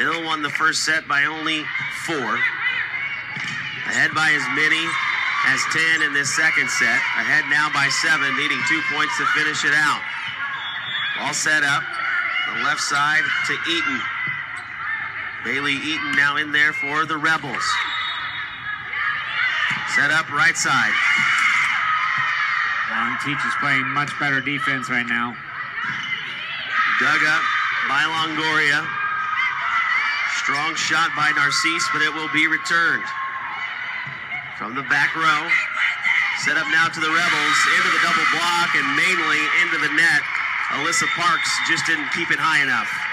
Still won the first set by only 4. Ahead by as many as 10 in this second set. Ahead now by 7, needing 2 points to finish it out. All set up. The left side to Eaton. Bailey Eaton now in there for the Rebels. Set up right side. Long Teach is playing much better defense right now. Dug up by Longoria. Strong shot by Narcisse, but it will be returned. From the back row. Set up now to the Rebels. Into the double block and mainly into the net. Alyssa Parks just didn't keep it high enough.